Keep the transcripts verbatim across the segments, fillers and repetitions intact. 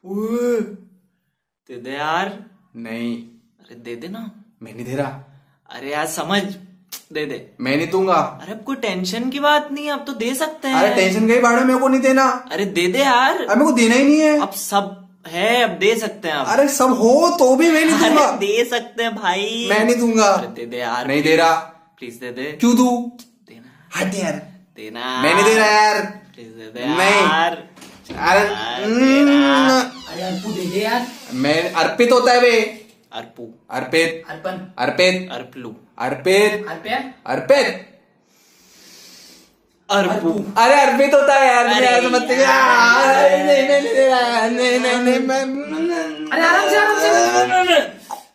ओए, दे दे यार। नहीं। अरे दे दे ना। मैं नहीं दे रहा। अरे यार समझ, दे दे। मैं नहीं दूंगा। अरे अब कोई टेंशन की बात नहीं है, अब तो दे सकते हैं। अरे टेंशन के बारे में मेरे को नहीं देना। अरे दे दे यार। अरे मेरे को देना ही नहीं है। अब सब है, अब दे सकते हैं। अब अरे सब हो तो भी मैं नहीं दूंगा। अरे दे सकते हैं भाई। मैं नहीं दूंगा। अरे दे दे यार। नहीं दे रहा। प्लीज दे दे। क्यों दूं? देना। हट यार। देना। मैं नहीं दे रहा यार। प्लीज दे दे नहीं। यार। अरे अरे अर्पू दे दे यार। मैं अर्पित होता है बे। अर्पू। अर्पित। अर्पण। अर्पित। अर्पलू। अर्पित। अर्प्या। अर्पित। अर्पू। अरे अर्पित होता है यार। अरे यार समझते यार। नहीं नहीं मैं नहीं दे रहा यार। नहीं नहीं नहीं मैं। अरे आराम से आराम से।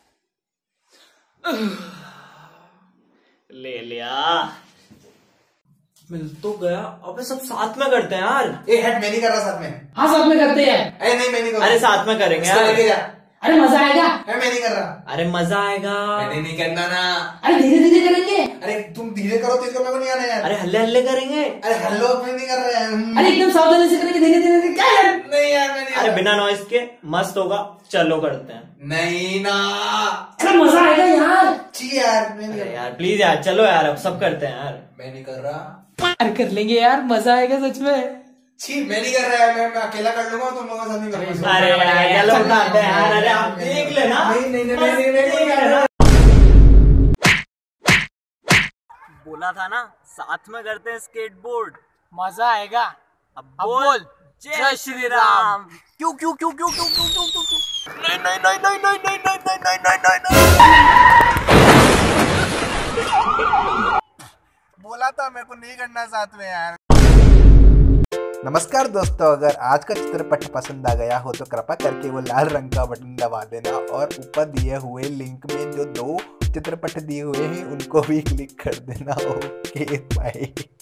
ले लिया। मिल तो गया। अबे सब साथ में करते हैं यार। ए हट, मैं नहीं कर रहा साथ में। हाँ साथ में करते हैं। अरे नहीं मैं नहीं कर रहा। अरे साथ में करेंगे इसको लेके यार। जा। अरे मजा आएगा। अरे मैं नहीं कर रहा। अरे मजा आएगा। मैंने नहीं करना ना। अरे धीरे धीरे करेंगे। अरे तुम धीरे करो, तेज करने को नहीं आना यार। अरे हल्ले हल्ले करेंगे। अरे हेलो मैं नहीं कर रहा यार। अरे एकदम सावधानी से करेंगे, धीरे धीरे धीरे। क्या यार? नहीं यार मैं नहीं। अरे बिना नॉइस के मस्त होगा। चलो करते हैं। नहीं ना। अरे मजा आएगा यार। ची यार मैं नहीं कर अरे रहा। यार प्लीज यार, चलो यार, अब सब करते हैं यार। मैं नहीं कर रहा। अरे कर लेंगे यार, मजा आएगा सच में। छी मैं नहीं कर रहा है। मैं, मैं अकेला कर लूंगा, तुम लोगों के साथ नहीं करूंगा। अरे यार चलो उठाते हैं यार। अरे आप देख लेना। नहीं नहीं नहीं मैं नहीं मैं नहीं कर रहा। बोला था ना साथ में करते हैं स्केटबोर्ड। मजा आएगा। अब बोल जय श्री राम। क्यों क्यों क्यों क्यों क्यों क्यों क्यों क्यों क्यों? नहीं नहीं नहीं नहीं नहीं नहीं नहीं नहीं नहीं नहीं नहीं। बोला था मेरे को नहीं करना साथ में यार। नमस्कार दोस्तों, अगर आज का चित्रपट पसंद आ गया हो तो कृपया करके वो लाल रंग का बटन दबा देना और ऊपर दिए हुए लिंक में जो दो चित्रपट दिए हुए हैं उनको भी क्लिक कर देना। Okay bye.